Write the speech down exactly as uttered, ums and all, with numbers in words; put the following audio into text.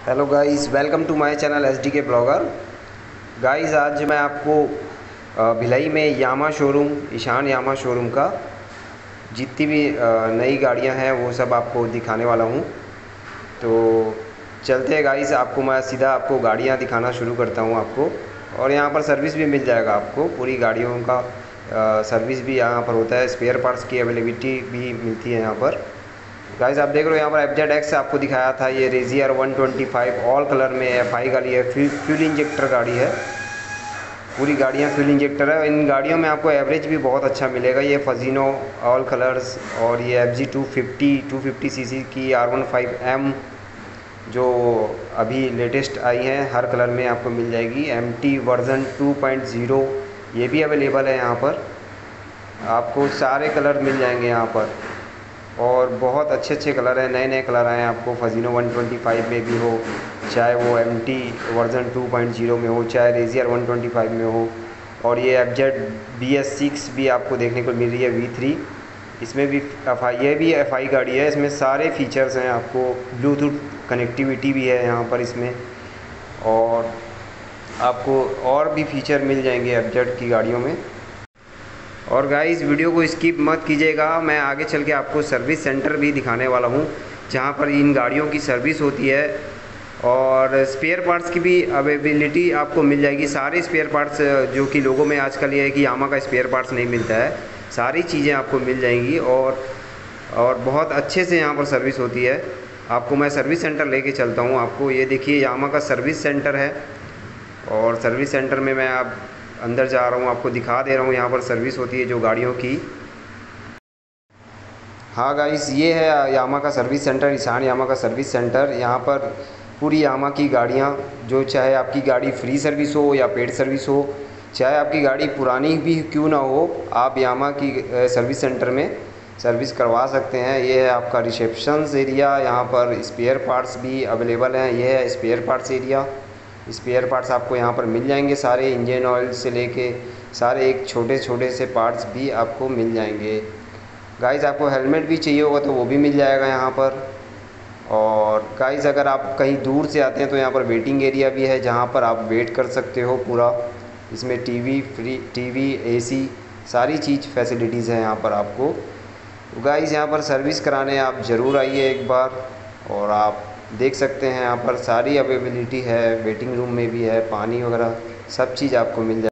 Hello guys, welcome to my channel S D K blogger. Guys, आज मैं आपको अ, भिलाई में Yamaha showroom, Ishan Yamaha showroom का जितनी भी अ, नई गाड़ियां हैं वो सब आपको दिखाने वाला हूं। तो चलते हैं गाइस, आपको मैं सीधा आपको गाड़ियां दिखाना शुरू करता हूं आपको। और यहां पर सर्विस भी मिल जाएगा आपको, पूरी गाड़ियों का अ, सर्विस भी यहां पर होता है। स्पेयर पार्ट्स की अवेलेबिलिटी भी मिलती है यहां पर। गाइस, आप देख रहे हो यहाँ पर एफ जेड एक्स आपको दिखाया था, ये Rayzr one twenty five all colour में एफ आई गाड़ी है, फ्यूल इंजेक्टर गाड़ी है। पूरी गाड़ियाँ फ्यूल इंजेक्टर है। इन गाड़ियों में आपको एवरेज भी बहुत अच्छा मिलेगा। ये फजीनो ऑल कलर्स और ये F G two fifty two fifty CC सी की आर वन फाइव एम जो अभी लेटेस्ट आई हैं, हर कलर में आपको मिल जाएगी। M T version two point zero ये भी अवेलेबल है यहाँ पर। आपको सारे कलर मिल जाएंगे यहाँ पर, और बहुत अच्छे अच्छे कलर हैं, नए नए कलर आए हैं आपको। फजीनो वन ट्वेंटी फाइव में भी हो, चाहे वो M T version two point zero में हो, चाहे रेजियर वन ट्वेंटी फाइव में हो। और ये F Z B S six भी आपको देखने को मिल रही है, वी थ्री। इसमें भी एफ आई, ये भी एफ आई गाड़ी है। इसमें सारे फीचर्स हैं आपको, ब्लूटूथ कनेक्टिविटी भी है यहाँ पर इसमें, और आपको और भी फीचर मिल जाएंगे एफ जेड की गाड़ियों में। और गाइस, वीडियो को स्किप मत कीजिएगा, मैं आगे चल के आपको सर्विस सेंटर भी दिखाने वाला हूँ जहाँ पर इन गाड़ियों की सर्विस होती है। और स्पेयर पार्ट्स की भी अवेलेबिलिटी आपको मिल जाएगी। सारे स्पेयर पार्ट्स, जो कि लोगों में आजकल ये है कि यामा का स्पेयर पार्ट्स नहीं मिलता है, सारी चीज़ें आपको मिल जाएंगी। और और बहुत अच्छे से यहाँ पर सर्विस होती है। आपको मैं सर्विस सेंटर लेके चलता हूँ आपको। ये देखिए, यामा का सर्विस सेंटर है, और सर्विस सेंटर में मैं आप अंदर जा रहा हूँ, आपको दिखा दे रहा हूँ यहाँ पर सर्विस होती है जो गाड़ियों की। हाँ गाइस, ये है यामा का सर्विस सेंटर, ईशान यामा का सर्विस सेंटर। यहाँ पर पूरी यामा की गाड़ियाँ, जो चाहे आपकी गाड़ी फ्री सर्विस हो या पेड सर्विस हो, चाहे आपकी गाड़ी पुरानी भी क्यों ना हो, आप यामा की सर्विस सेंटर में सर्विस करवा सकते हैं। ये है आपका रिसेप्शन एरिया। यहाँ पर स्पेयर पार्ट्स भी अवेलेबल हैं। ये है spare parts area. Spare parts आपको यहाँ पर मिल जाएंगे, सारे इंजन ऑयल से लेके सारे एक छोटे छोटे से पार्ट्स भी आपको मिल जाएंगे। गाइस, आपको हेलमेट भी चाहिए होगा तो वो भी मिल जाएगा यहाँ पर। और गाइस, अगर आप कहीं दूर से आते हैं तो यहाँ पर वेटिंग एरिया भी है, जहाँ पर आप वेट कर सकते हो पूरा। इसमें टीवी फ्री, टीवी, एसी, सारी चीज़ फैसिलिटीज़ हैं यहाँ पर आपको। तो गाइस, यहाँ पर सर्विस कराने आप ज़रूर आइए एक बार। और आप देख सकते हैं यहाँ पर सारी अवेलेबिलिटी है, वेटिंग रूम में भी है, पानी वगैरह सब चीज़ आपको मिल जाए।